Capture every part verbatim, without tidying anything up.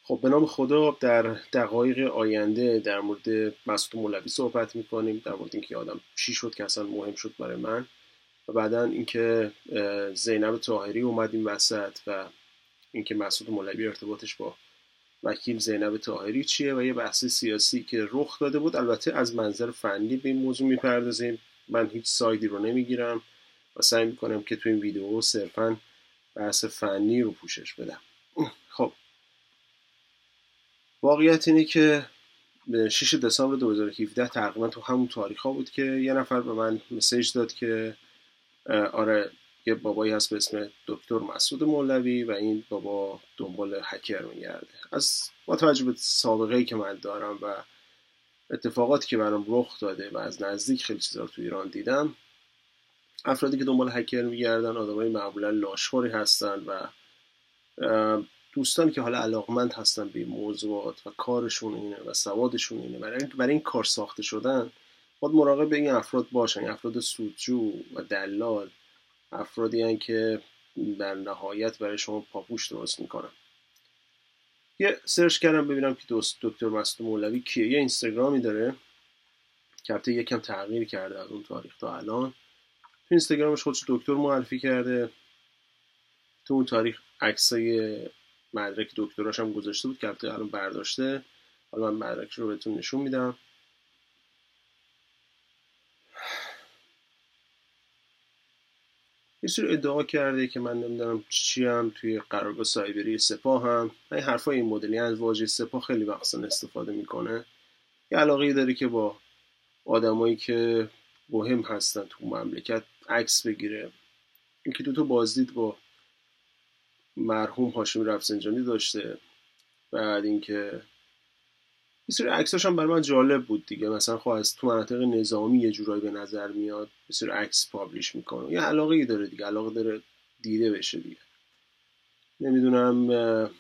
خب به نام خدا در دقایق آینده در مورد مسعود مولوی صحبت میکنیم، در مورد اینکه آدم چی شد که اصلا مهم شد برای من، و بعدا اینکه زینب طاهری اومد این وسط و اینکه مسعود مولوی ارتباطش با وکیل زینب طاهری چیه و یه بحث سیاسی که رخ داده بود. البته از منظر فنی به این موضوع میپردازیم، من هیچ سایدی رو نمیگیرم و سعی میکنم که تو این ویدیو صرفا بحث فنی رو پوشش بدم. خب واقعیت اینه که شش دسامبر دو هزار و هفده تقریبا تو همون تاریخ ها بود که یه نفر به من مسیج داد که آره یه بابایی هست به اسم دکتر مسعود مولوی و این بابا دنبال هکر میگرده. از با توجه به سابقه‌ای که من دارم و اتفاقاتی که برام رخ داده و از نزدیک خیلی چیزا رو تو ایران دیدم، افرادی که دنبال هکر میگردن آدمای معمولا لاشخوری هستن و دوستانی که حالا علاقمند هستن به موضوعات و کارشون اینه و سوادشون اینه برای این برای این کار ساخته شدن، باید مراقب این افراد باشن. این افراد سودجو و دلال افرادی هستن که در نهایت برای شما پاپوش درست میکنن. یه سرچ کردم ببینم که دوست دکتر مسعود مولوی کیه. یه اینستاگرامی داره که البته یکم تغییر کرده از اون تاریخ تا الان. تو اینستاگرامش خودش دکتر معرفی کرده. تو اون تاریخ عکسای مدرک دکتراش هم گذاشته بود که البته الان برداشته. حالا من مدرکش رو بهتون نشون میدم. یه سری ادعا کرده که من نمیدونم چی هم توی قرارگاه سایبری سپاه هم این حرفای این مدلی از واژه سپاه خیلی وقتا استفاده میکنه. یه علاقه‌ای داره که با آدمایی که مهم هستن تو مملکت عکس بگیره. اینکه دو تا بازدید با مرحوم هاشمی رفسنجانی داشته. بعد اینکه یه سری عکساش هم برای من جالب بود دیگه، مثلا خب از تو مناطق نظامی یه جورایی به نظر میاد یه سری عکس پابلیش میکنه. یه علاقه‌ای داره دیگه، علاقه داره دیده بشه دیگه. نمیدونم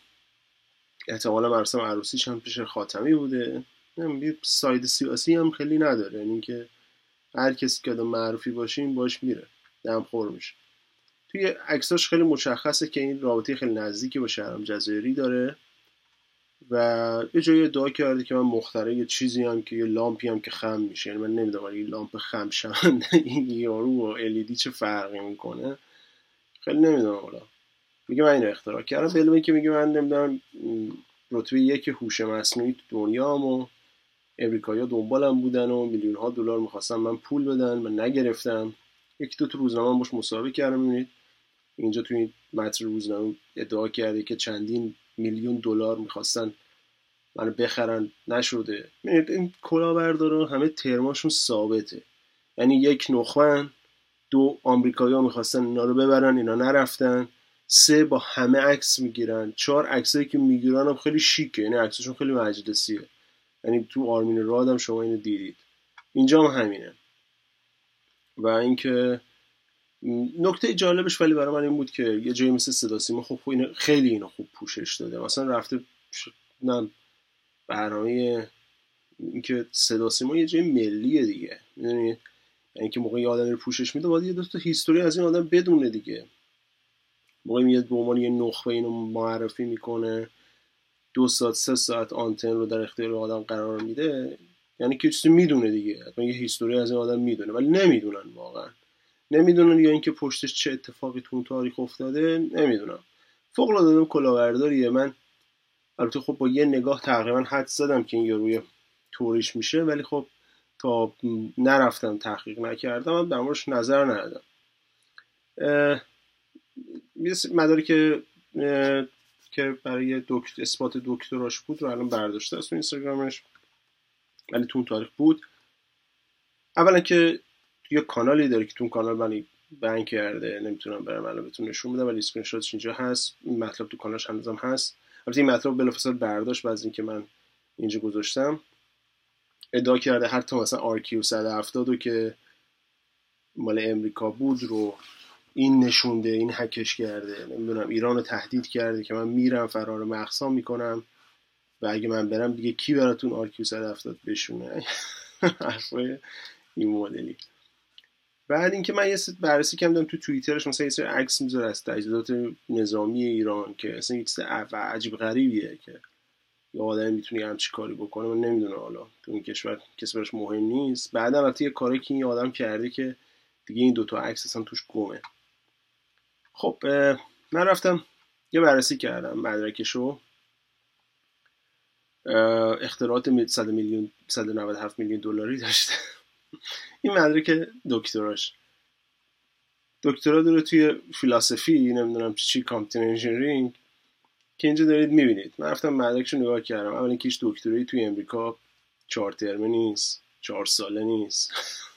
احتمالا مراسم عروسیش هم پیش خاتمی بوده. نمیدونم ساید سیاسی هم خیلی نداره، یعنی که هر کسی که آدم معروفی باشه این باش میره دم خور میشه. توی عکساش خیلی مشخصه که این رابطه خیلی نزدیکی با شهرام جزایری داره و یه جایی ادعا کرده که من مخترع یه چیزی هم که یه لامپی هم که خم میشه. یعنی من نمیدونم این لامپ خم شونده این یارو و الیدی چه فرقی میکنه، خیلی نمیدونم. حالا میگه من اینو اختراع کردم، به علمه که میگه من نمیدونم رتبه یک هوش مصنوعی تو دنیام و امریکایی‌ها دنبالم بودن و میلیون ها دلار میخواستن من پول بدن، من نگرفتم. یکی دو تا روزنامه باش مصاحبه کردم. میبینید اینجا توی این متن روزنامه ادعا کرده که چندین میلیون دلار میخواستن منو بخرن، نشده. میبینید این کلاهبردارا همه ترماشون ثابته، یعنی یک نخبن، دو آمریکایی‌ها میخواستن اینا رو ببرن اینا نرفتن، سه با همه عکس میگیرن، چهار عکسایی که میگیرن هم خیلی شیکه، یعنی عکسشون خیلی مجلسیه. یعنی تو آرمین راد هم شما اینو دیدید، اینجا هم همینه. و اینکه نکته جالبش ولی برای من این بود که یه جایی مثل صدا سیما خب اینو خیلی اینو خوب پوشش داده. مثلا رفته نه برنامه اینکه صدا سیما یه جای ملیه دیگه، میدونید، یعنی که موقعی آدمی رو پوشش میده باید یه دو تا هیستوری از این آدم بدونه دیگه. موقعی میاد به عنوان یه نخبه اینو معرفی میکنه، دو ساعت سه ساعت آنتن رو در اختیار آدم قرار میده، یعنی که چیزی میدونه دیگه، حتما یه هیستوری از این آدم میدونه. ولی نمیدونن، واقعا نمیدونن، یا اینکه پشتش چه اتفاقی تو اون تاریخ افتاده نمیدونم. فوق العاده کلاهبرداریه. من البته خب با یه نگاه تقریبا حدس زدم که این یاروی توریش میشه، ولی خب تا نرفتم تحقیق نکردم هم در موردش نظر ندادم. مداری که که برای دکتر اثبات دکتراش بود رو الان برداشته از تو اینستاگرامش، ولی تو اون تاریخ بود. اولا که یه کانالی داره که تو اون کانال من بند کرده، نمیتونم برام الان بهتون نشون بدم، ولی اسکرین شاتش اینجا هست. این مطلب تو کانالش هنوزم هست. البته این مطلب بلافاصله برداشت بعد از اینکه من اینجا گذاشتم. ادعا کرده حتی مثلا آر کیو صد و هفتاد که مال امریکا بود رو این نشونده، این هکش کرده، نمیدونم ایران رو تهدید کرده که من میرم فرار مخزن میکنم و اگه من برم دیگه کی براتون آر کیو صد و هفتاد بشونه. حرفای این مدلی. بعد اینکه من یه سری بررسی کردم تو توییترش، مثلا یه سری عکس میذاره از تجهیزات نظامی ایران که اصلا یه چیز عجیب غریبیه که یا آدمی میتونه همچی کاری بکنه، من نمیدونم. حالا تو این کشور کسی براش مهم نیست. بعدا البته یه کاری که این آدم کرده که دیگه این دوتا عکس اصلا توش گمه. خب من رفتم یه بررسی کردم مدرکشو. اختراعات صد میلیون صد و نود و هفت میلیون دلاری داشته. این مدرک دکتراش، دکترا داره توی فیلسوفی، نمیدونم چی، کامپیوتر انجینیرینگ، که اینجا دارید میبینید. من رفتم مدرکشو نگاه کردم. اولا که هیچ دکترایی توی امریکا چهار ترمه نیست، چهار ساله نیست.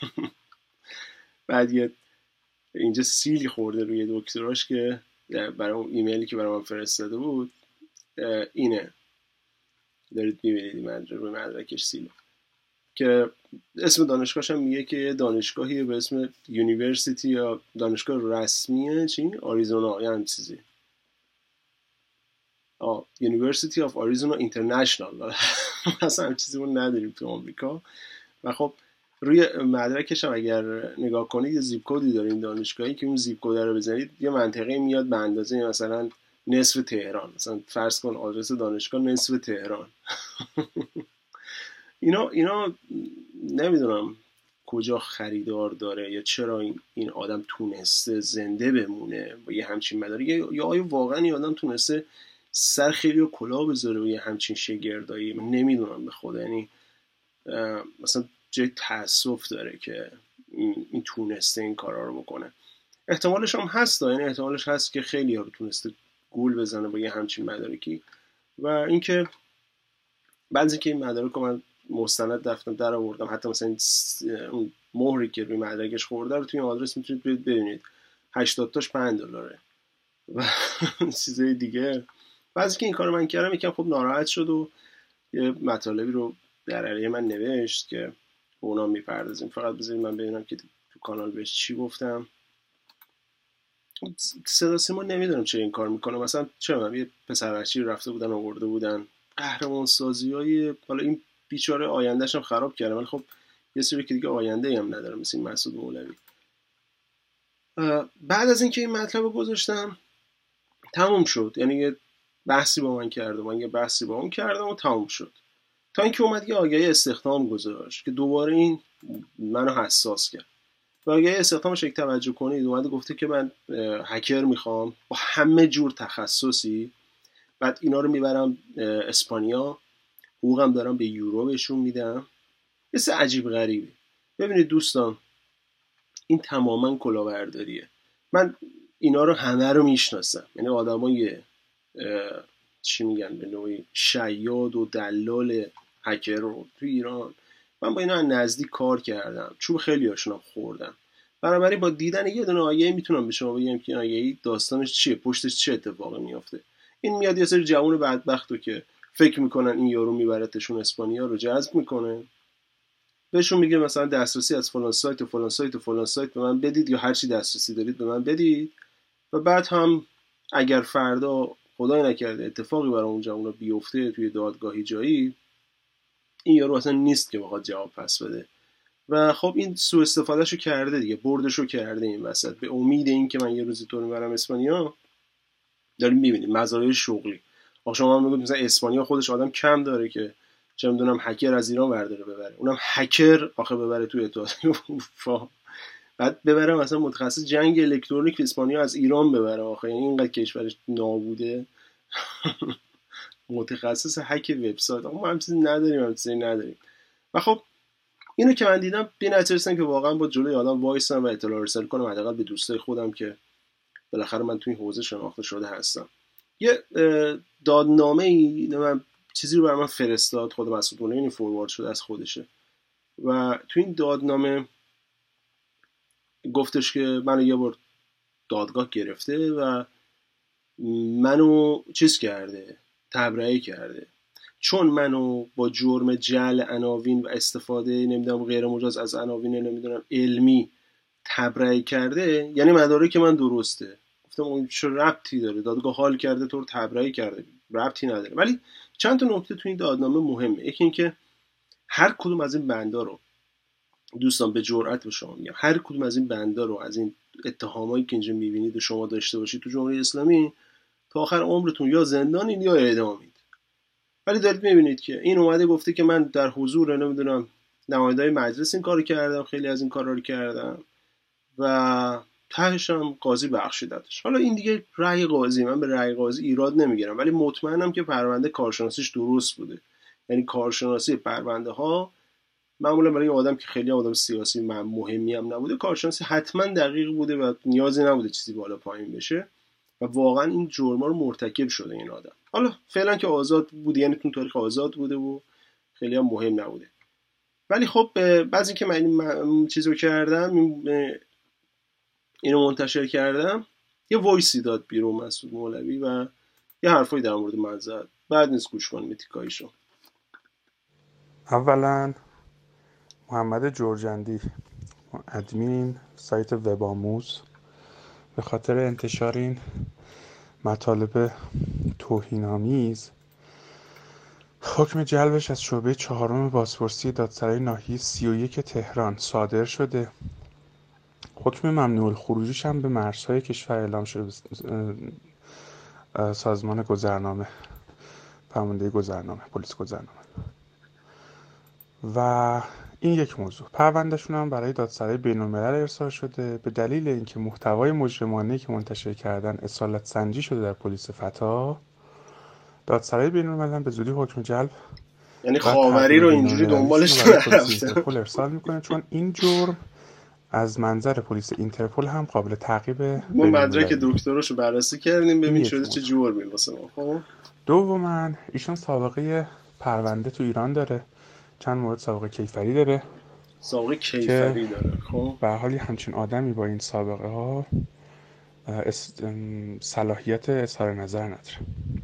بعد یه اینجا سیلی خورده روی دکتراش که برای اون ایمیلی که برای من فرستاده بود اینه، دارید میبینید این مدرک روی مدرکش سیل، که اسم دانشگاهش هم میگه که دانشگاهی به اسم یونیورسیتی یا دانشگاه رسمیه چی؟ آریزونا یا هم چیزی، آه یونیورسیتی آف آریزونا اینترنشنال. اصلا هم چیزی اون نداریم تو آمریکا. و خب روی مدرکش هم اگر نگاه کنید یه زیپ کدی داره این دانشگاهی که اون زیپ کد رو بزنید یه منطقه میاد به اندازه مثلا نصف تهران. مثلا فرض کن آدرس دانشگاه نصف تهران. اینا اینا نمیدونم کجا خریدار داره یا چرا این, این آدم تونسته زنده بمونه با یه همچین مداری، یا آیا واقعا این آدم تونسته سر خیلی و کلاه بذاره با یه همچین شگردایی. من نمیدونم به خدا. یعنی مثلا جای تأسف داره که این, این تونسته این کارا رو بکنه. احتمالش هم هست، یعنی احتمالش هست که خیلی ها رو تونسته گول بزنه با یه همچین مدارکی. و اینکه بعضی که این مدارک رو من مستند دفتم در آوردم، حتی مثلا اون مهری که روی مدرکش خورده رو توی این آدرس میتونید ببینید، هشتاد تاش پنج دلاره و چیزای دیگه. بعضی که این کارو من کردم یکم خب ناراحت شد و یه مطالبی رو در علیه من نوشت که اونا میپردازیم. فقط بذارید من ببینم که تو کانال بهش چی گفتم. صدا سیما نمیدونم چه این کار میکنه. مثلا چرا یه پسر بچی رفته بودن آورده بودن قهرمان سازی های، حالا این بیچاره آیندهش هم خراب کرده، ولی خب یه سری که دیگه آینده هم نداره مثل این مسعود مولوی. بعد از اینکه این مطلب رو گذاشتم تموم شد. یعنی یه بحثی با من کرد و من یه بحثی با اون کردم و تموم شد. تا اینکه اومد یه آگهی استخدام گذاشت که دوباره این منو حساس کرد. و آگهی استخدامش یک توجه کنید اومد گفته که من هکر میخوام با همه جور تخصصی، بعد اینا رو میبرم اسپانیا، حقوقم دارم به یورو بهشون میدم. یه سه عجیب غریبه. ببینید دوستان، این تماما کلاهبرداریه. من اینا رو همه رو میشناسم، یعنی آدمای چی میگن به نوعی شیاد و دلال هکر رو تو ایران من با اینا از نزدیک کار کردم، چوب خیلی هاشون خوردم. بنابراین با دیدن یه دونه آگهی میتونم به شما بگم که آگهی داستانش چیه، پشتش چه اتفاقی میافته. این میاد یه سری جوون بدبختو که فکر میکنن این یارو میبرتشون اسپانیا رو جذب میکنه، بهشون میگه مثلا دسترسی از فلان سایت و فلان سایت و فلان سایت به من بدید، یا هر چی دسترسی دارید به من بدید. و بعد هم اگر فردا خدای نکرده اتفاقی برای اون جوونا بیفته توی دادگاهی جایی، این یارو اصلا نیست که بخواد جواب پس بده. و خب این سوء استفادهشو کرده دیگه، بردشو کرده این وسط به امید این که من یه روزی تو رو میبرم اسپانیا. داریم میبینیم مزایای شغلی. آخه شما هم میگید مثلا اسپانیا خودش آدم کم داره که چه میدونم هکر از ایران برداره ببره، اونم هکر آخه ببره توی اتحادیه اروپا، بعد ببره مثلا متخصص جنگ الکترونیک اسپانیا از ایران ببره. آخه یعنی اینقدر کشورش نابوده. متخصص هک وبسایت. آخه ما هم چیزی نداریم، هم چیزی نداریم. و خب اینو که من دیدم به نتیجه رسیدم که واقعا با جلوی آدم وایسم و اطلاع رسانی کنم، حداقل به دوستای خودم که بالاخره من توی این حوزه شناخته شده هستم. یه دادنامه‌ای من چیزی رو برای من فرستاد، خود مسعود مولوی فوروارد شده از خودشه، و تو این دادنامه گفتش که منو یه بار دادگاه گرفته و منو چیز کرده، تبرئه کرده، چون منو با جرم جعل عناوین و استفاده نمیدونم غیر مجاز از عناوین نمیدونم علمی تبرئه کرده، یعنی مدارک من درسته. گفتم اون چه ربطی داره؟ دادگاه حال کرده تو رو تبرئه کرده، ربطی نداره. ولی چند تا نکته تو این دادنامه مهمه. یکی این که هر کدوم از این بندا رو دوستان به جرئت به شما میگم، هر کدوم از این بندا رو از این اتهامایی که اینجا میبینید و شما داشته باشید تو جمهوری اسلامی، تا آخر عمرتون یا زندانین یا اعدامید. ولی دارید میبینید که این اومده گفته که من در حضور نمیدونم نماینده‌های مجلس این کارو کردم، خیلی از این کارا رو کردم و تهش هم قاضی بخشیدتش. حالا این دیگه رأی قاضی، من به رأی قاضی ایراد نمیگیرم، ولی مطمئنم که پرونده کارشناسیش درست بوده. یعنی کارشناسی پرونده ها معمولا برای آدم که خیلی آدم سیاسی مهمی هم نبوده، کارشناسی حتما دقیق بوده و نیازی نبوده چیزی بالا پایین بشه و واقعا این جرما رو مرتکب شده این آدم. حالا فعلا که آزاد بوده، یعنی تو تاریخ آزاد بوده و خیلی هم مهم نبوده. ولی خب بعضی که من این چیزو کردم، اینو منتشر کردم، یه وایسی داد بیرون مسعود مولوی و یه حرفایی در مورد من زد. بعد نیست گوش کنیم تیکایشو. اولا محمد جرجندی، ادمین سایت وب آموز، به خاطر انتشار این مطالب توهین‌آمیز حکم جلبش از شعبه چهارم بازپرسی دادسرای ناحیه سی و یک تهران صادر شده. حکم ممنوع الخروجیش هم به مرزهای کشور اعلام شده. سازمان گذرنامه، فرمانده گذرنامه، پلیس گذرنامه. و این یک موضوع. پروندهشون هم برای دادسرای بین‌الملل ارسال شده به دلیل اینکه محتوای مجرمانه‌ای که منتشر کردن اصالت سنجی شده در پلیس فتا. دادسرای بین‌الملل به زودی حکم جلب یعنی خاوری رو اینجوری دنبالش نرفتن اینترپل ارسال میکنه، چون این جرم از منظر پلیس اینترپل هم قابل تعقیب. ما مدرک دکتراشو بررسی کردیم ببین شده چه جرمی واسه ما. خب دوما ایشون سابقه پرونده تو ایران داره، چند مورد سابقه کیفری داره. سابقه کیفری داره. خب به هر حال همچین آدمی با این سابقه ها صلاحیت اظهار نظر نداره.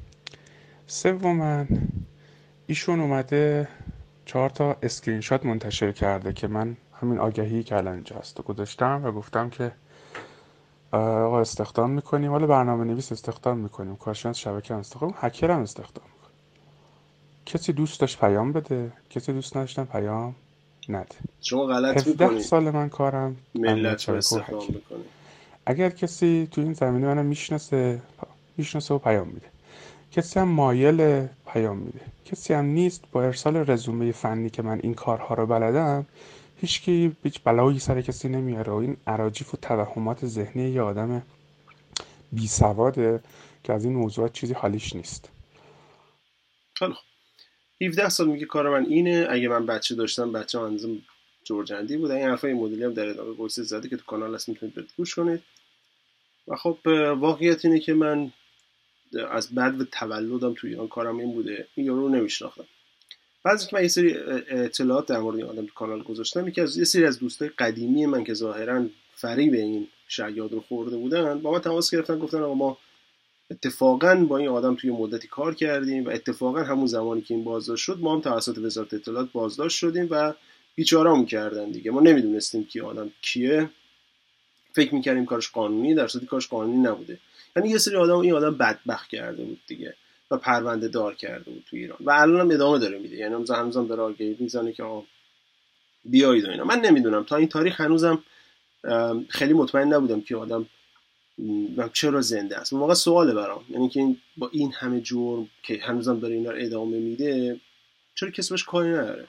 سوما ایشون اومده چهار تا اسکرین شات منتشر کرده که من همین آگهی که الان اینجا هست گذاشتم و گفتم که آقا استخدام میکنیم، حالا برنامه نویس استخدام میکنیم، کارشناس شبکه هم استخدام، هکر هم استخدام میکنیم. کسی دوست داشت پیام بده، کسی دوست نداشتن پیام نده. شما غلط میکنید. هفده سال من کارم ملت رو استخدام میکنید. اگر کسی تو این زمینه منو میشناسه میشناسه و پیام میده، کسی هم مایل پیام میده، کسی هم نیست، با ارسال رزومه فنی که من این کارها رو بلدم هیچکی هیچ بلایی سر کسی نمیاره. و این اراجیف و توهمات ذهنی یه آدم بی سواده که از این موضوعات چیزی حالیش نیست. خیلی خوب. هفده سال میگه کار من اینه، اگه من بچه داشتم بچه منظم جرجندی بود. این حرفای این مدلی هم در ادامه وایس زده که تو کانال هست، میتونید برید گوش کنید. و خب واقعیت اینه که من از بعد و تولدم تو ایران کارم این بوده، این یارو رو نمیشناختم. بعضی که من یه سری اطلاعات در مورد این آدم تو کانال گذاشتم، که از یه سری از دوستای قدیمی من که ظاهرا فریب این شیاد رو خورده بودن با من تماس گرفتن، گفتن آقا ما اتفاقا با این آدم توی مدتی کار کردیم و اتفاقا همون زمانی که این بازداشت شد ما هم توسط وزارت اطلاعات بازداشت شدیم و بیچاره‌مون کردن دیگه. ما نمیدونستیم کی آدم کیه، فکر می‌کردیم کارش قانونی، در صورتی کارش قانونی نبوده. یعنی یه سری آدم این آدم بدبخت کرده بود دیگه و پرونده دار کرده بود تو ایران و الان هم ادامه داره میده. یعنی هنوز هنوزم داره آگهی میزنه که آقا بیایید و اینا. من نمیدونم تا این تاریخ هنوزم خیلی مطمئن نبودم که آدم چرا زنده است. واقعا سواله برام، یعنی که این با این همه جرم که هنوزم داره اینا رو ادامه میده چرا کسی بهش کاری نداره.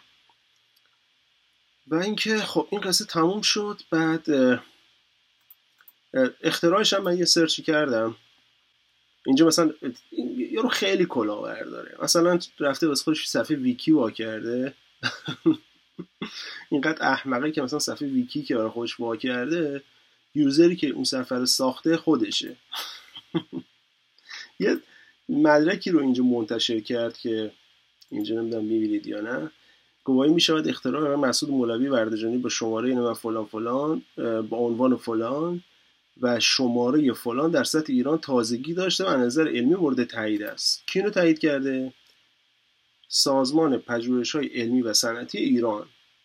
و اینکه خب این قصه تموم شد. بعد اختراعش هم من یه سرچی کردم اینجا، مثلا یارو خیلی کلاهبر داره، مثلا رفته واسه خودش صفحه ویکی وا کرده اینقدر احمقه که مثلا صفحه ویکی که برای خودش وا کرده یوزری که اون صفحه رو ساخته خودشه. یه مدرکی رو اینجا منتشر کرد که اینجا نمیدونم میبینید یا نه. گواهی میشود اختراع مسعود مولوی وردجانی با شماره اینو فلان فلان با عنوان فلان و شماره فلان در سطح ایران تازگی داشته و از نظر علمی مورد تایید است. کی اینو تایید کرده؟ سازمان پژوهش‌های علمی و صنعتی ایران،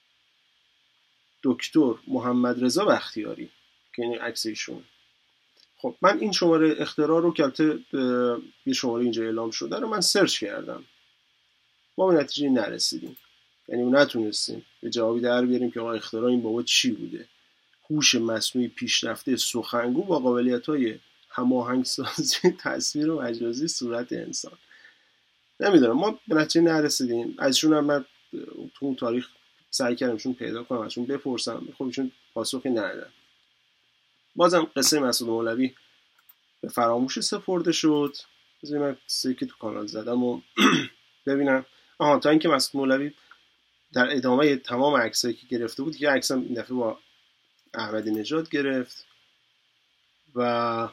دکتر محمد رضا بختیاری که این عکس ایشون. خب من این شماره اختراع رو که البته یه شماره اینجا اعلام شده رو من سرچ کردم، ما به نتیجه نرسیدیم، یعنی نتونستیم به جوابی در بیاریم که آقا اختراع این بابا چی بوده. هوش مصنوعی پیشرفته سخنگو با قابلیت‌های هماهنگسازی تصویر و مجازی صورت انسان. نمیدونم، ما به نتیجه نرسیدیم. ازشون هم من تو اون تاریخ سعی کردمشون پیدا کنم، ازشون بپرسم، خب ایشون پاسخی ندادن. بازم قصه مسعود مولوی به فراموشی سپرده شد. بذارید من سری که تو کانال زدم و ببینم. آها، تا اینکه مسعود مولوی در ادامه تمام عکسایی که گرفته بود، یه عکسم این دفعه با احمدی نژاد گرفت و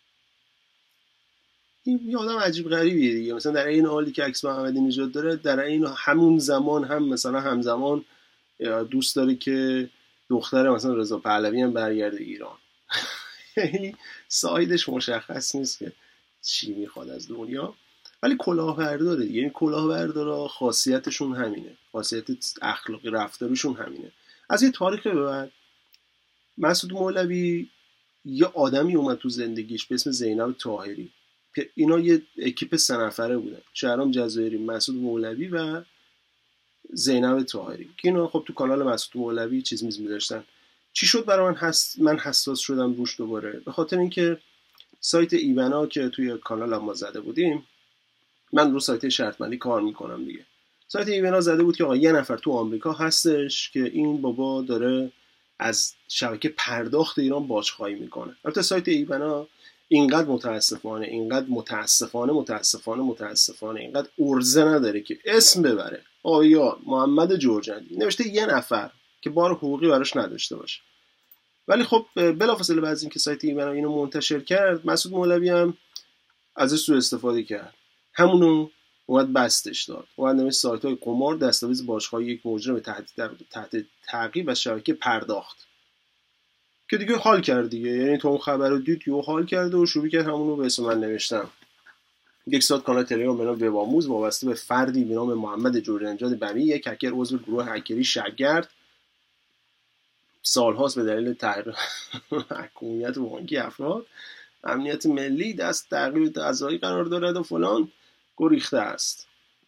این یه آدم عجیب غریبیه دیگه. مثلا در این حالی که عکس با احمدی نژاد داره، در این همون زمان هم مثلا همزمان دوست داره که دختر مثلا رضا پهلوی هم برگرده ایران. یعنی سایدش مشخص نیست که چی میخواد از دنیا، ولی کلاهبرداره دیگه. یعنی کلاهبردارا خاصیتشون همینه، خاصیت اخلاقی رفتارشون همینه. از یه تاریخ به بعد مسعود مولوی یه آدمی اومد تو زندگیش به اسم زینب طاهری که اینا یه اکیپ سه نفره بودن، شهرام جزایری، مسعود مولوی و زینب طاهری، که اینا خب تو کانال مسعود مولوی چیز میز می‌ذاشتن. چی شد برای من حس... من حساس شدم روش دوباره؟ به خاطر اینکه سایت ایبنا که توی کانال ما زده بودیم، من رو سایت شرطمندی کار میکنم دیگه، سایت ایبنا زده بود که آقا یه نفر تو آمریکا هستش که این بابا داره از شبکه پرداخت ایران باجخواهی میکنه. البته سایت ایبنا اینقدر متاسفانه اینقدر متاسفانه متاسفانه متاسفانه اینقدر ارزه نداره که اسم ببره آیا محمد جرجندی نوشته یه نفر که بار حقوقی براش نداشته باشه. ولی خب بلافاصله بعد از اینکه سایت ایبنا اینو منتشر کرد، مسعود مولوی هم ازش سوء استفاده کرد، همونو اومد بستش داد، اومد نوشت سایت‌های قمار دستاویز باجخواهی یک مجرم تحت تحت تعقیب از شبکه پرداخت، که دیگه حال کرد دیگه. یعنی تو اون خبر رو دید یهو حال کرد و شروع کرد همونو به اسم من نوشتن. یک ساعت کانال تلگرام به نام وبآموز وابسته به فردی به نام محمد جرجندی بمی، یک هکر عضو گروه هکری شگرد، سالهاست به دلیل تحقیق حکومت بانکی افراد امنیت ملی دست تعقیب قضایی قرار دارد و فلان گریخته است.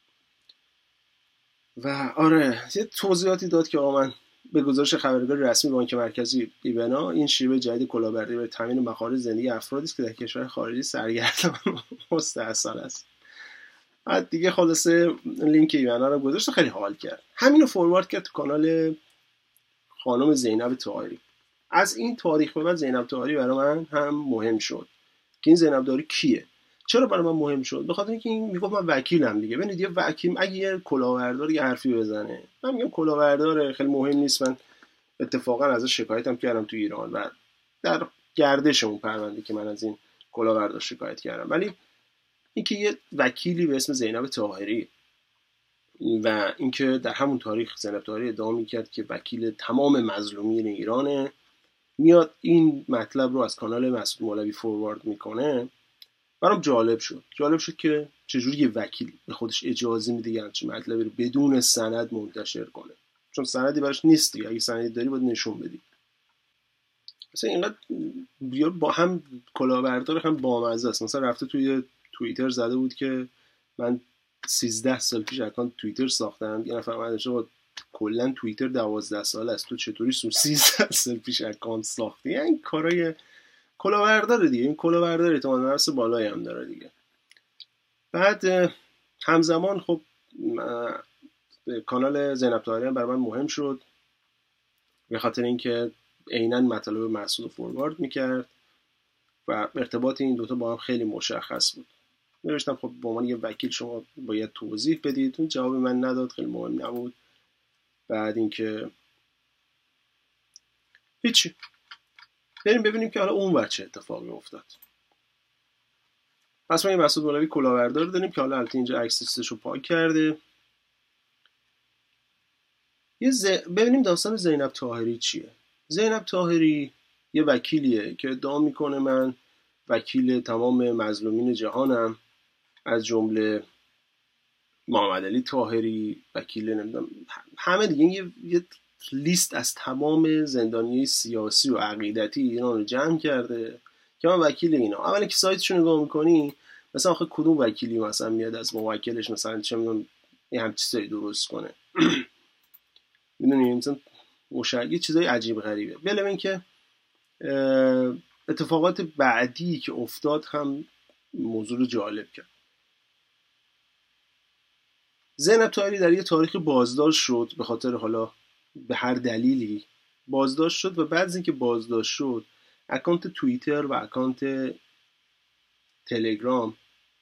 و آره یه توضیحاتی داد که آقا من به گزارش خبرنگار رسمی بانک مرکزی ایبنا این شیوه جدید کلاهبرداری برای تامین مخارج زندگی افرادی است که در کشور خارجی سرگردان مستحصل است. بعد دیگه خلاصه لینک ایبنا رو گذاشت، خیلی حال کرد، همینو فوروارد کرد تو کانال خانم زینب طاهری. از این تاریخ به بعد زینب طاهری برای من هم مهم شد که این زینب طاهری کیه. چرا برای من مهم شد؟ به خاطر اینکه این میگفت من وکیلم دیگه. ببینید یه وکیل اگه یه کلاهبردار یه حرفی بزنه، من میگم کلاهبردار خیلی مهم نیست، من اتفاقا ازش شکایتم کردم تو ایران و در گردش اون پرونده که من از این کلاهبردار شکایت کردم. ولی اینکه یه وکیلی به اسم زینب طاهری و اینکه در همون تاریخ زینب طاهری ادعا میکرد که وکیل تمام مظلومین ایرانه، میاد این مطلب رو از کانال مسعود مولوی فوروارد میکنه، برام جالب شد. جالب شد که چجوری یه وکیل به خودش اجازه میده یه همچین مطلبی رو بدون سند منتشر کنه، چون سندی براش نیست دیگه. اگه سندی داری باید نشون بدی. مثلا اینقدر با هم کلاهبردار هم بامزه است. مثلا رفته توی توییتر زده بود که من سیزده سال پیش اکانت توییتر ساختم. یه نفر اومد نوشته بود کلا توییتر دوازده ساله است، تو چطوری سیزده سال پیش اکانت ساختی؟ یعنی این کارای کلاهبردار دیگه. این کلاهبردار اعتماد به نفس بالایی هم داره دیگه. بعد همزمان خب کانال زینب طاهری هم برای من مهم شد به خاطر اینکه عیناً مطالب مسعود فوروارد میکرد و ارتباط این دوتا با هم خیلی مشخص بود. نوشتم خب به عنوان یه وکیل شما باید توضیح بدید. اون جواب من نداد، خیلی مهم نبود. بعد اینکه هیچی، بریم ببینیم که حالا اون ور چه اتفاقی افتاد. پس ما این مسعود مولوی کلاهبردار داریم که حالا البته اینجا عکسش رو پاک کرده. یه ز... ببینیم داستان زینب طاهری چیه. زینب طاهری یه وکیلیه که ادعا میکنه من وکیل تمام مظلومین جهانم، از جمله محمد علی طاهری، وکیل نمیدونم همه دیگه. یه, یه لیست از تمام زندانی سیاسی و عقیدتی ایران رو جمع کرده که من وکیل اینا. اولی که سایتش رو نگاه میکنی مثلا آخه کدوم وکیلی مثلا میاد از موکلش مثلا چه میدونم یه همچین چیزایی درست کنه. میدونی مثلا مشاهده یه چیزای عجیب غریبه. بله این که اتفاقات بعدی که افتاد هم موضوع رو جالب کرد. زینب طاهری در یه تاریخ بازداشت شد، به خاطر حالا به هر دلیلی بازداشت شد و بعد از اینکه بازداشت شد اکانت توییتر و اکانت تلگرام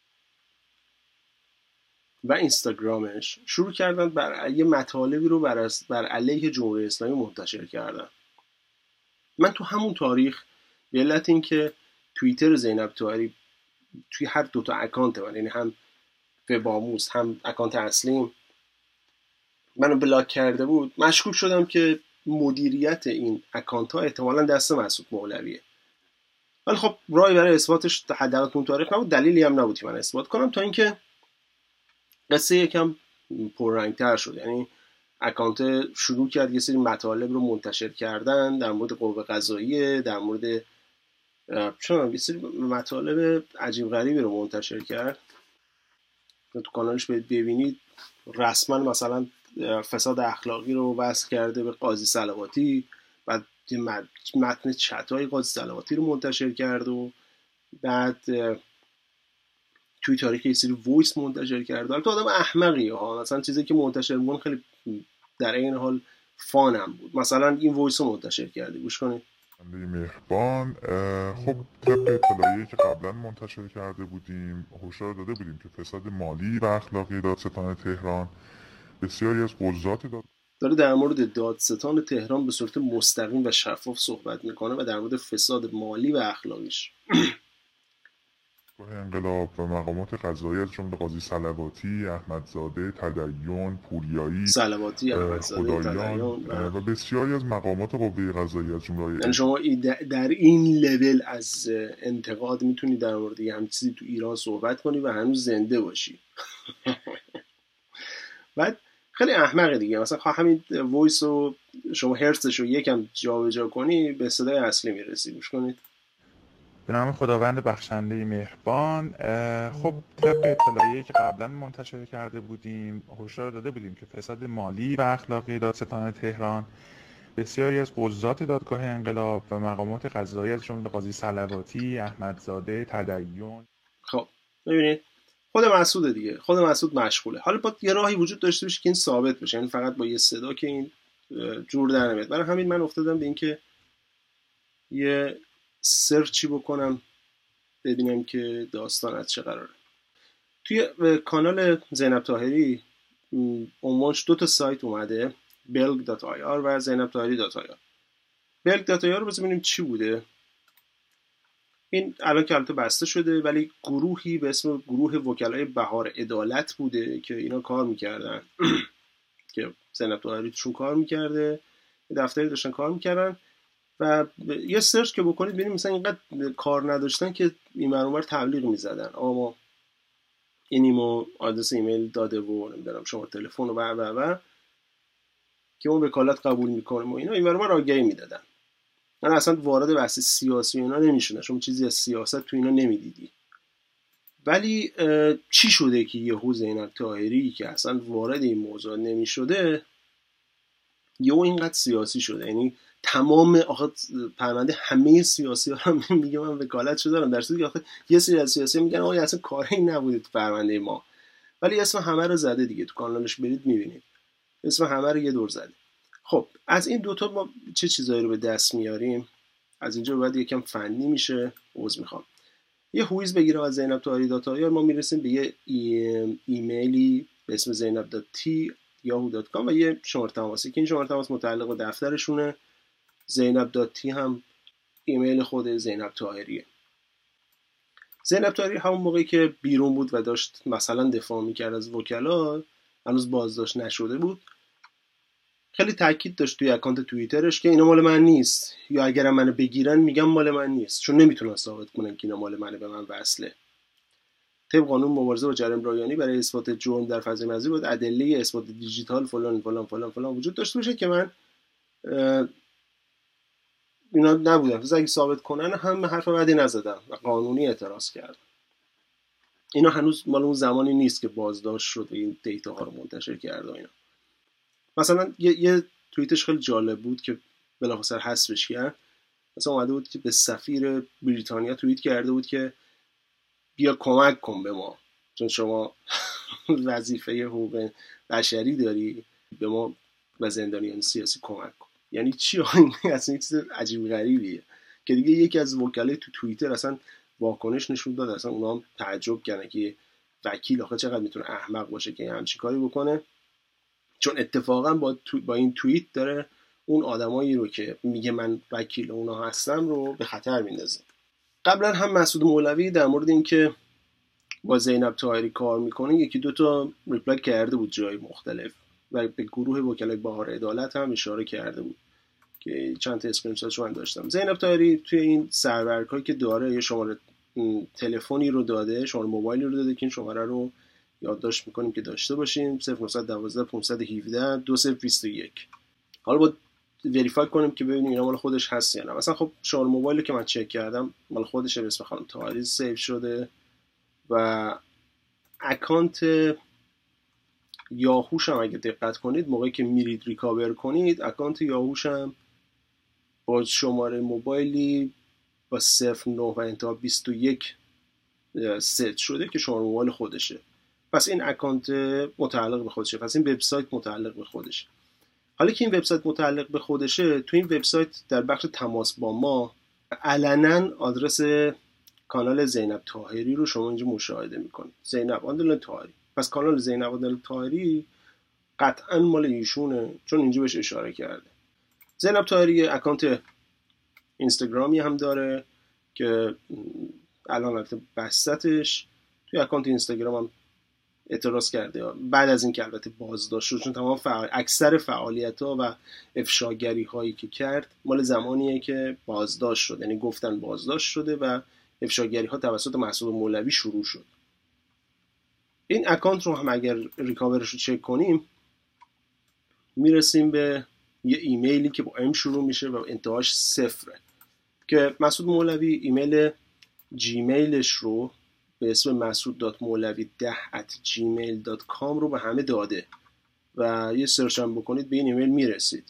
و اینستاگرامش شروع کردن بر یه مطالبی رو بر, بر علیه جمهوری اسلامی منتشر کردن. من تو همون تاریخ به علت اینکه توییتر زینب طاهری توی هر دوتا اکانت من، یعنی هم وباموس هم اکانت اصلیم، منو بلاک کرده بود، مشکوک شدم که مدیریت این اکانت ها احتمالاً دست مسعود مولویه. ولی خب راهی برای اثباتش حداقل اون تاریخ نبود، دلیلی هم نبود که من اثبات کنم، تا اینکه قصه یکم پررنگ‌تر شد. یعنی اکانت شروع کرد یه سری مطالب رو منتشر کردن در مورد قوه قضاییه، در مورد چون یه سری مطالب عجیب غریبی رو منتشر کرد. تو کانالش ببینید رسما مثلا فساد اخلاقی رو بحث کرده به قاضی صلواتی، بعد متن چت‌های قاضی صلواتی رو منتشر کرد و بعد توی تاریخ یه سری وایس منتشر کرده. تو آدم احمقیه ها، مثلا چیزی که منتشر بود خیلی در این حال فانم بود. مثلا این وایس رو منتشر کرده، گوش کنید. مهربان، خب طبق اطلاعیه‌ای که قبلا منتشر کرده بودیم هشدار داده بودیم که فساد مالی و اخلاقی دادستان تهران بسیاری از قضات داد داره در مورد دادستان تهران به صورت مستقیم و شفاف صحبت میکنه و در مورد فساد مالی و اخلاقیش انقلاب و مقامات قضایی از جمله قاضی صلواتی، احمدزاده، تدین، پوریایی، صلواتی، احمدزاده، تدین و بسیاری از مقامات قوه قضایی از جمله. یعنی شما در این لول از انتقاد میتونی در مورد یه همچین چیزی تو ایران صحبت کنی و هنوز زنده باشی. بعد خیلی احمقه دیگه. مثلا همین وایس رو شما هرتزش رو یکم جابجا کنی به صدای اصلی میرسی. گوش کنید. به نام خداوند بخشنده مهربان. خب طبق اطلاعیه‌ای که قبلا منتشر کرده بودیم هشدار داده بودیم که فساد مالی و اخلاقی دادستان تهران بسیاری از قضات دادگاه انقلاب و مقامات قضایی از جمله قاضی صلواتی، احمدزاده، تدین. خب ببینید خود مسعود دیگه، خود مسعود مشغوله. حالا باید یه راهی وجود داشته باشه که این ثابت بشه، یعنی فقط با یه صدا که این جور در نمیاد. برای همین من افتادم به این که یه سرچی بکنم ببینم که داستان از چه قراره. توی کانال زینب طاهری عنوانش دو تا سایت اومده، بلگ دات آی آر و زینب طاهری دات آی آر. بلگ دات آی آر رو ببینیم چی بوده. این الان که البته بسته شده، ولی گروهی به اسم گروه وکلای بهار عدالت بوده که اینا کار میکردن که زینب طاهری توشون کار میکرده، دفتری داشتن کار میکردن و یه سرچ که بکنید ببینید مثلا اینقدر کار نداشتن که این برامر تبلیغ میزدن اما اینیمو آدرس ایمیل داده و نمیدونم شما تلفن و و و که اون وکالت قبول میکنه و اینا این برامر آگهی میدادن. من اصلا وارد بحث سیاسی اینا نمیشونم، شما چیزی از سیاست تو اینا نمیدیدی. ولی چی شده که یهو زینب طاهری که اصلا وارد این موضوع نمیشده یهو اینقدر سیاسی شده؟ یعنی تمام آخه پرونده همه سیاسی ها رو میگه من وکالت شده دارم، در صورتی که آخه یه سری از سیاسی میگن آقا اصلا کاری نبوده تو پرونده ما، ولی اسم همه رو زده دیگه. تو کانالش برید میبینید اسم همه رو یه دور زده. خب از این دوتا ما چه چیزایی رو به دست میاریم؟ از اینجا بعد یکم فنی میشه. عذر میخوام یه هویز بگیرم از زینب طاهری دات آی آر. ما میرسیم به یه ای ایمیلی به اسم زینب دات تی یاهو دات کام و یه شماره تماسی که این شماره تماس متعلق به دفترشونه. زینب دات تی هم ایمیل خود زینب طاهریه. زینب طاهری همون موقعی که بیرون بود و داشت مثلا دفاع میکرد از وکلا، هنوز بازداشت نشده بود، خیلی تاکید داشت توی اکانت توییترش که اینا مال من نیست، یا اگرم منو بگیرن میگم مال من نیست، چون نمیتونن ثابت کنن که اینا مال منه، به من وصله. طبق قانون مبارزه با جرم رایانی برای اثبات جرم در فضای مجازی باید ادله اثبات دیجیتال فلان فلان فلان فلان وجود داشته باشه که من اینا نبودم. پس اگه ثابت کنن هم حرف بدی نزدم و قانونی اعتراض کردم. اینا هنوز مال اون زمانی نیست که بازداشت شد و این دیتا ها رو منتشر کرده اینا. مثلا یه, یه توییتش خیلی جالب بود که بلافاصله حذفش کرد. مثلا اومده بود که به سفیر بریتانیا توییت کرده بود که بیا کمک کن به ما. چون شما وظیفه حقوق بشری داری، به ما و زندانیان سیاسی کمک کن. یعنی چی؟ اصلا چیز عجیب غریبیه که دیگه یکی از وکلای تو توییتر اصلا واکنش نشون داد، اصلا اونا هم تعجب کردن که وکیل آخه چقدر میتونه احمق باشه که همچین کاری بکنه، چون اتفاقا با, تو با این توییت داره اون آدمایی رو که میگه من وکیل اونا هستم رو به خطر میندازه. قبلا هم مسعود مولوی در مورد این که با زینب طاهری کار میکنه یکی دو تا ریپلای کرده بود جای مختلف و به گروه وکلای بهار عدالت هم اشاره کرده بود که چند تا اسکرین شاتش من داشتم. زینب طاهری توی این سرورکایی که داره یه شماره تلفنی رو داده، شماره موبایلی رو داده که این شماره رو یادداشت میکنیم که داشته باشیم، صفر نه یک دو پانصد و هفده دو صفر دو یک. حالا با وریفای کنیم که ببینیم اینا مال خودش هست یا نه. مثلا خب شماره موبایلی که من چک کردم مال خودشه، به اسم خانم طاهری سیو شده و اکانت یاهوش هم اگه دقت کنید موقعی که میرید ریکاور کنید اکانت یاهوش هم با شماره موبایلی با صفر نه و انتها بیست و یک ست شده که شماره موبایل خودشه. پس این اکانت متعلق به خودشه، پس این وبسایت متعلق به خودشه. حالا که این وبسایت متعلق به خودشه، تو این وبسایت در بخش تماس با ما علنا آدرس کانال زینب طاهری رو شما اینجا مشاهده میکنید، زینب آندرلاین طاهری. پس کانال زینب آندرلاین طاهری قطعا مال ایشونه چون اینجا بهش اشاره کرده. زینب طاهری اکانت اینستاگرامی هم داره که الان البته بستش. توی اکانت اینستاگرام هم اعتراض کرده بعد از این که البته بازداشت شد، چون تمام فعال... اکثر فعالیت‌ها و افشاگری هایی که کرد مال زمانیه که بازداشت شد، یعنی گفتن بازداشت شده و افشاگری ها توسط مسعود مولوی شروع شد. این اکانت رو هم اگر ریکاورش رو چک کنیم میرسیم به یه ایمیلی که با ام شروع میشه و انتهاش صفره که مسعود مولوی ایمیل جیمیلش رو به اسم مسعود دات مولوی ده ات جیمیل دات کام رو به همه داده و یه سرچ هم بکنید به این ایمیل میرسید.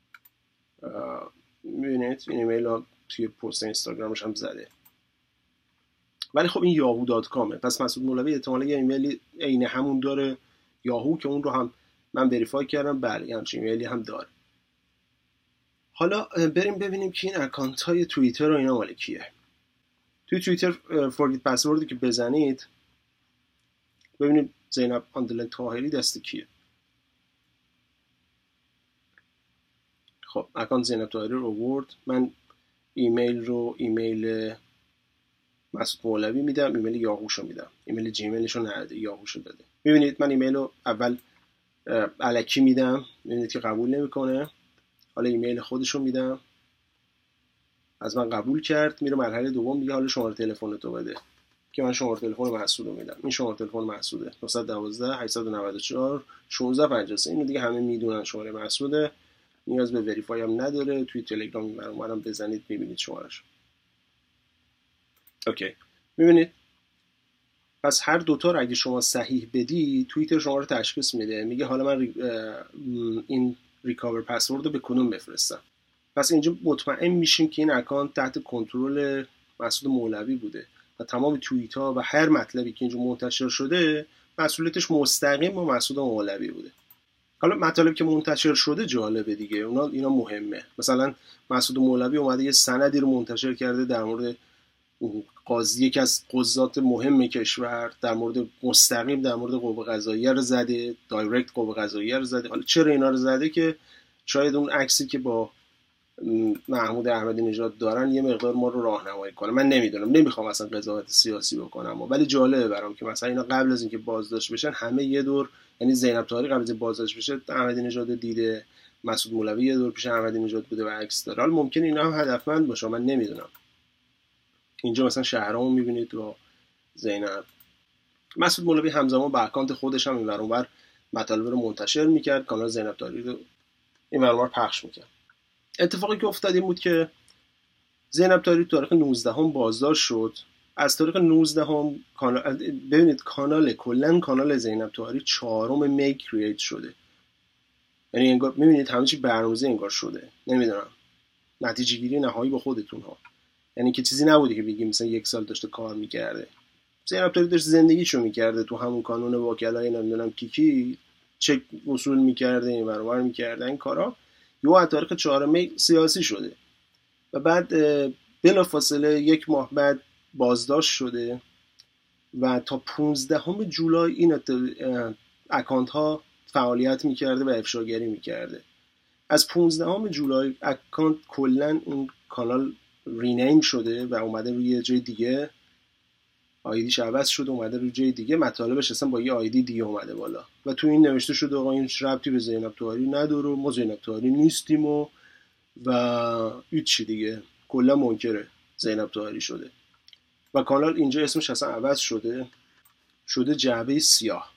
میبینید این ایمیل ها توی پست اینستاگرامش هم زده، ولی خب این یاهو دات کامه. پس مسعود مولوی احتمالاً یه ایمیلی عین همون داره یاهو که اون رو هم من وریفای کردم، بله همچین ایمیلی هم داره. حالا بریم ببینیم که این اکانت های توییتر و اینا مال کیه. توی توییتر فورگیت پسوردی که بزنید ببینید زینب آندرلاین طاهری دست کیه. خب اکانت زینب طاهری رو آورد. من ایمیل رو ایمیل مسعود مولوی میدم، ایمیل یاهوشو میدم، ایمیل جیمیلشو نده، یاهوشو داده. میبینید من ایمیل رو اول الکی میدم، میبینید که قبول نمیکنه. حالا ایمیل خودشو میدم، از من قبول کرد. میره مرحله دوم میگه حالا شماره تلفن تو بده که من شماره تلفن مسعود رو میدم. این شماره تلفن مسعوده نه یک دو هشت نه چهار یک شش پنج سه. اینو دیگه همه میدونن شماره مسعوده، نیاز به وریفای هم نداره. توی تلگرام این برام بزنید میبینید شمارهشو. اوکی میبینید. پس هر دوتا رو اگه شما صحیح بدی توییتر شما رو تشخیص میده، میگه حالا من ری... این ریکاور پسورد رو به کدوم بفرستم. پس اینجا مطمئن میشیم که این اکانت تحت کنترل مسعود مولوی بوده و تمام توییت ها و هر مطلبی که اینجا منتشر شده مسئولیتش مستقیم با مسعود مولوی بوده. حالا مطالبی که منتشر شده جالبه دیگه، اونا اینا مهمه. مثلا مسعود مولوی اومده یه سندی رو منتشر کرده در مورد قاضی، یکی از قضات مهم کشور، در مورد مستقیم در مورد قوه قضاییه رو زده، دایرکت قوه قضاییه رو زده. حالا چرا اینا رو زده که شاید اون عکسی که با محمود احمدی نژاد دارن یه مقدار ما رو راهنمایی کنه. من نمیدونم، نمیخوام اصلا قضاوت سیاسی بکنم، ولی جالبه برام که مثلا اینا قبل از اینکه بازداشت بشن همه یه دور، یعنی زینب طاهری قبل از اینکه بازداشت بشه احمدی نژاد دیده، مسعود مولوی یه دور پیش احمدی نژاد بوده و عکس داره. حالا ممکنه اینا هم هدفمند باشه، من نمیدونم. اینجا مثلا شهرامو میبینید با زینب. مسعود مولوی همزمان با اکانت خودش هم اینور اونور مطالب رو منتشر میکرد، کانال زینب طاهری رو اینور اونور پخش میکرد. اتفاقی که افتاد این بود که زینب طاهری تاریخ نوزدهم بازداشت شد. از تاریخ نوزدهم کانال، ببینید کانال کلا کانال زینب طاهری چهارم می کرییت شده، یعنی انگار میبینید همه چی برنامه‌ریزی انگار شده. نمیدونم، نتیجه گیری نهایی با خودتون ها، یعنی که چیزی نبوده که بگیم مثلا یک سال داشته کار میکرده. زینب طاهری داشت زندگیشو میکرده تو همون کانون وکلای نمیدونم کیکی، چک وصول میکرده، این برابر میکرده این کارا. یه از تاریخ چهارم می سیاسی شده و بعد بلافاصله یک ماه بعد بازداشت شده و تا پانزدهم جولای این اکانت ها فعالیت میکرده و افشاگری میکرده. از پانزدهم جولای اکانت کلن اون کانال رینیم شده و اومده روی جای دیگه، آیدیش عوض شده اومده روی جای دیگه، مطالبش اصلا با یه آیدی دیگه اومده بالا و تو این نوشته شده آقا این ربطی به زینب طاهری نداره، ما زینب طاهری نیستیم و و هیچی دیگه، کلا منکره زینب طاهری شده و کانال اینجا اسمش اصلا عوض شده شده جعبه سیاه.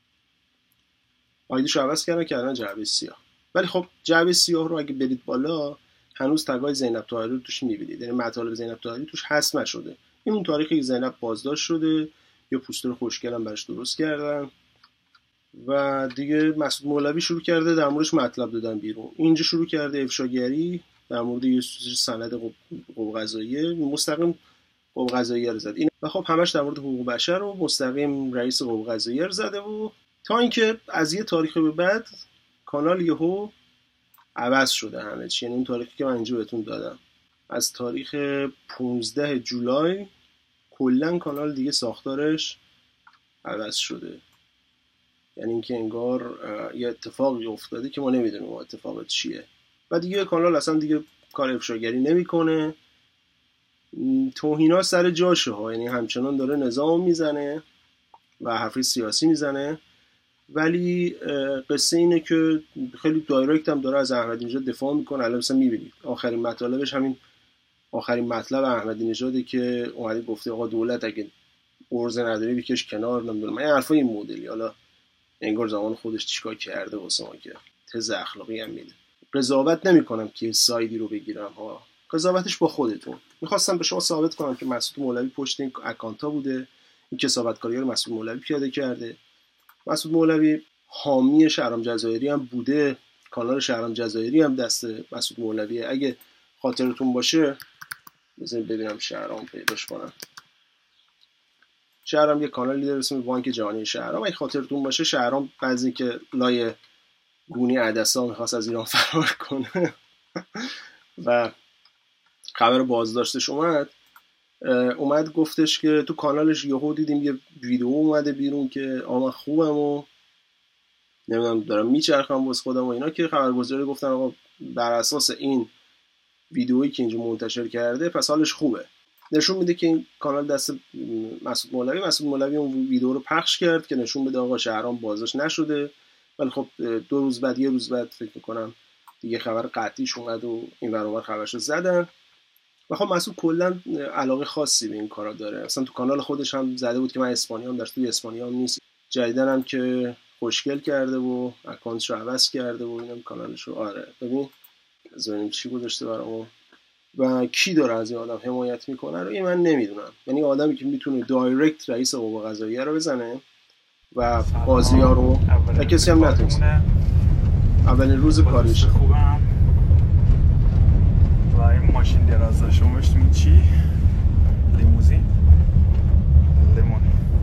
آیدیشو عوض کردن کردن جعبه سیاه. ولی خب جعبه سیاه رو اگه برید بالا هنوز تگای زینب طاهری رو توش می‌بینید، یعنی مطالب زینب طاهری توش حذف نشده. این اون تاریخی که زینب بازداشت شده، یا پوستر خوشگل هم براش درست کردن و دیگه مسعود مولوی شروع کرده در موردش مطلب دادن بیرون. اینجا شروع کرده افشاگری در مورد یه سند حقوق قضاییه، مستقیم حقوق قضاییه رو زد این و خب همش در مورد حقوق بشر و مستقیم رئیس حقوق قضاییه رو زده و تا اینکه از یه تاریخ به بعد کانال یهو عوض شده همه چی. یعنی اون تاریخی که من اینجا بهتون دادم از تاریخ پانزده جولای کلا کانال دیگه ساختارش عوض شده. یعنی اینکه انگار یه اتفاقی افتاده که ما نمیدونیم اون اتفاق چیه و دیگه کانال اصلا دیگه کار افشاگری نمیکنه، توهینا سر جاشه ها، یعنی همچنان داره نظام میزنه و حرفی سیاسی میزنه. ولی قصه اینه که خیلی دایرکت هم داره از احمدی نژاد دفاع میکنه. الان مثلا میبینید آخرین مطالبش همین آخرین مطلب احمدی نژاده که اومده گفته آقا دولت اگه ارز نداری بکش کنار، نمیدونم من حرفای این مدلی. حالا انگار زمان خودش چیکار کرده واسه ما که تز اخلاقی هم میده. قضاوت نمیکنم که سایدی رو بگیرم ها، قضاوتش با خودتون. میخواستم به شما ثابت کنم که مسعود مولوی پشت این اکانتا بوده، این کسابتکاری‌ها رو مسعود مولوی پیاده کرده. مسعود مولوی حامی شهرام جزایری هم بوده، کانال شهرام جزایری هم دست مسعود مولویه. اگه خاطرتون باشه بذارید ببینم شهرام پیداش کنم. شهرام یه کانالی داره اسم بانک جهانی شهرام. اگه خاطرتون باشه شهرام بعضی که لای گونی عدسا میخواست از ایران فرار کنه و خبر بازداشتش اومد اومد گفتش که تو کانالش یهو دیدیم یه ویدیو اومده بیرون که آقا خوبم و نمیدونم دارم میچرخم واسه خودم و اینا، که خبرگزاری گفتن آقا بر اساس این ویدیویی که اینجا منتشر کرده پس حالش خوبه. نشون میده که این کانال دست مسعود مولوی. مسعود مولوی اون ویدیو رو پخش کرد که نشون بده آقا شهرام بازداشت نشده. ولی خب دو روز بعد یه روز بعد فکر میکنم دیگه خبر قطعیش اومد و این ور اونور خبرشو زدن و خب مسعود کلا علاقه خاصی به این کارا داره. اصلا تو کانال خودش هم زده بود که من اسپانیام در توی اسپانیام نیست. جدیدن هم که خوشگل کرده و اکانتش رو عوض کرده و اینم کانالش رو. آره ببین از ببینیم چی گذاشته برامون و کی داره از این آدم حمایت میکنه رو این من نمیدونم. یعنی آدمی که میتونه دایرکت رئیس حقوق قضاییه رو بزنه و بازی‌ها رو و کسی هم نتونسته. اولین روز کاریش خوبم و این ماشین درازه شما میشتیم چی؟ لیموزین؟ لیمون.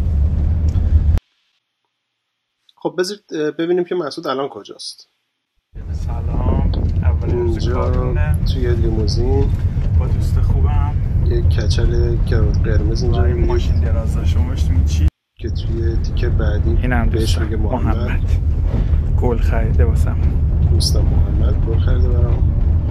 خب بذارید ببینیم که مسعود الان کجاست. سلام، اولین روز کارونه توی لیموزین با دوست خوبم. یه کچل کروت قرمز اینجا این ماشین درازه شما میشتیم چی؟ که توی تیکه بعدی اینم بهش بگه محمد, محمد. گل خریده واسم. دوستم محمد گل خریده برام.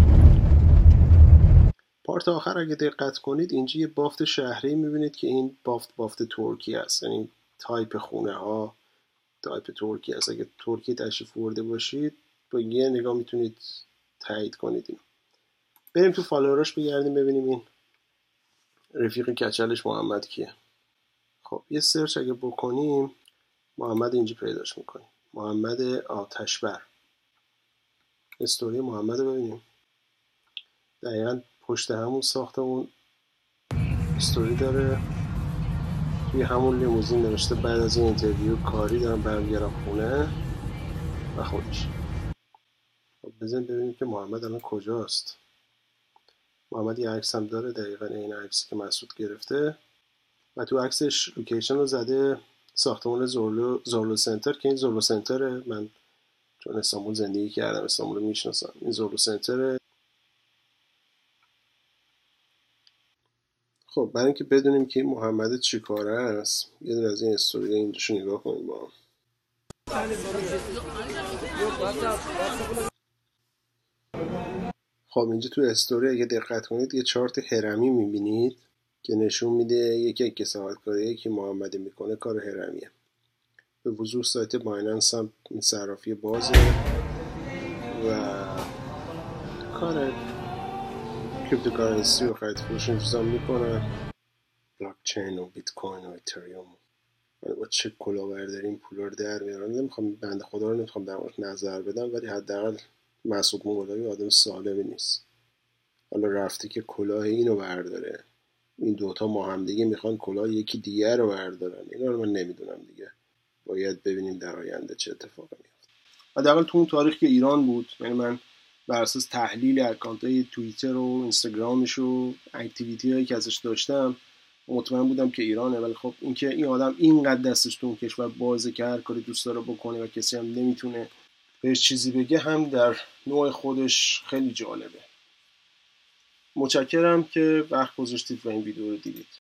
پارت آخر اگه دقت کنید اینجا یه بافت شهری میبینید که این بافت بافت ترکی است. یعنی تایپ خونه ها تایپ ترکی است. اگه ترکی تشریف برده باشید با یه نگاه میتونید تایید کنید اینو. بریم تو فالووراش بگردیم ببینیم این رفیق کچلش محمد کیه. خب یه سرچ اگه بکنیم محمد اینجا پیداش میکنیم. محمد آتشبر. استوری محمد رو ببینیم. دقیقا پشت همون ساختمون استوری داره. توی همون لیموزین نوشته بعد از این اینترویو کاری دارم برمیگردم خونه و خودش. خب بزنیم ببینیم که محمد الان کجاست. محمد یه عکس هم داره دقیقا این عکسی که مسعود گرفته. و تو عکسش لوکیشن رو زده ساختمان زورلو زورلو سنتر که این زورلو سنتره. من چون استانبول زندگی کردم استانبول رو میشناسم. این زورلو سنتره. خب برای اینکه بدونیم که این محمد چی کاره است یه دونه از این استوری اینجاشو نگاه کنیم با هم. خب اینجا تو استوری اگه دقت کنید یه چارت هرمی میبینید که نشون میده یکی که کسافتکاری که محمد میکنه کار هرمیه. به وضوح سایت بایننس هم این صرافی بازه و کار کریپتوکارنسی و خرید فروش انتظام میکنن، بلاک چین و بیت کوین و اتریوم. با چه کلاهبرداری این پولا رو در میارن. نمیخوام بنده خدا رو نمیخوام در مورد نظر بدم ولی حداقل مسعود مولوی آدم سالمی نیست. حالا رفته که کلاه اینو برداره، این دوتا ما هم دیگه میخوان کلاه یکی دیگر رو بردارن. اینا رو من نمیدونم دیگه، باید ببینیم در آینده چه اتفاقی میفته. حداقل تو اون تاریخ که ایران بود، یعنی من بر اساس تحلیل اکانت‌های توییتر و اینستاگرامش و اکتیویتی هایی که ازش داشتم مطمئن بودم که ایرانه. ولی خب اینکه این آدم اینقدر دستش تو اون کشور بازه که هر کاری دوست داره بکنه و کسی هم نمیتونه بهش چیزی بگه هم در نوع خودش خیلی جالبه. متشکرم که وقت گذاشتید و این ویدیو رو دیدید.